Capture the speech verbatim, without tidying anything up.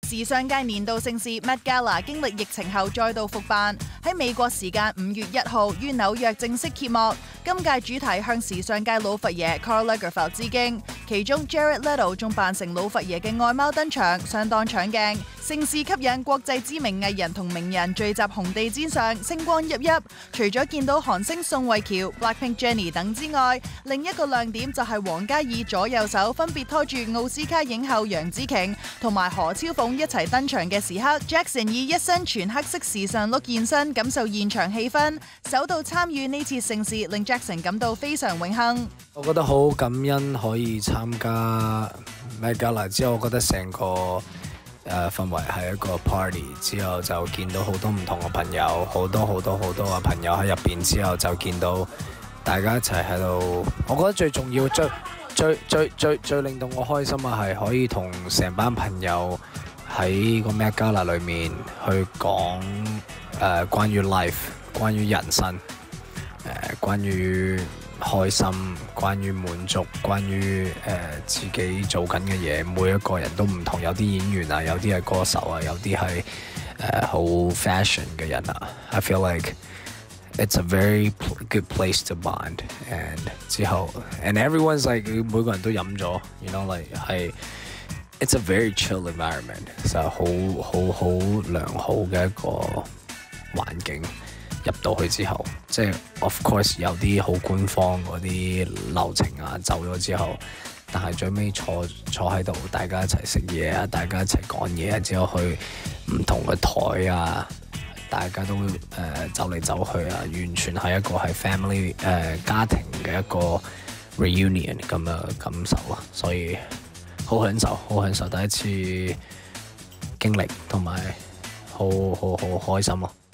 時尚界年度盛事 Met Gala 經歷疫情後再度復辦，喺美國時間五月一號於紐約正式揭幕。今屆主題向時尚界老佛爺 Karl Lagerfeld 致敬，其中 Jared Leto 仲扮成老佛爺嘅愛貓登場，相當搶鏡。盛事吸引國際知名藝人同名人聚集紅地毯上，星光熠熠。除咗見到韓星宋慧喬、Blackpink Jennie 等之外，另一個亮點就係王嘉爾左右手分別拖住奧斯卡影后楊紫瓊同埋何超鳳一齊登場嘅時刻 ，Jackson 以一身全黑色時尚 look 現身，感受現場氣氛。首度參與呢次盛事，令 Jackson 感到非常榮幸。 我覺得好感恩可以參加 Met Gala 之後，我覺得成個誒、呃、氛圍係一個 party， 之後就見到好多唔同嘅朋友，好多好多好多嘅朋友喺入邊，之後就見到大家一齊喺度。我覺得最重要、最最最最最令到我開心嘅係可以同成班朋友喺個 Met Gala 裏面去講誒、呃、關於 life、關於人生、誒、呃、關於開心，關於滿足，關於誒、呃、自己做緊嘅嘢，每一個人都唔同，有啲演員啊，有啲係歌手啊，有啲係誒好 fashion 嘅人啊。I feel like it's a very good place to bond and 之後 and everyone's like 每個人都飲咗 ，you know like 係 it's a very chill environment， 就好好好良好嘅一個環境。入到去之後，即係 of course 有啲好官方嗰啲流程啊，走咗之後，但係最尾坐坐喺度，大家一齊食嘢啊，大家一齊講嘢啊，之後去唔同嘅台啊，大家都誒、呃、走嚟走去啊，完全係一個係 family 誒、呃、家庭嘅一個 reunion 咁嘅感受啊，所以好享受，好享受第一次經歷，同埋好好好開心咯。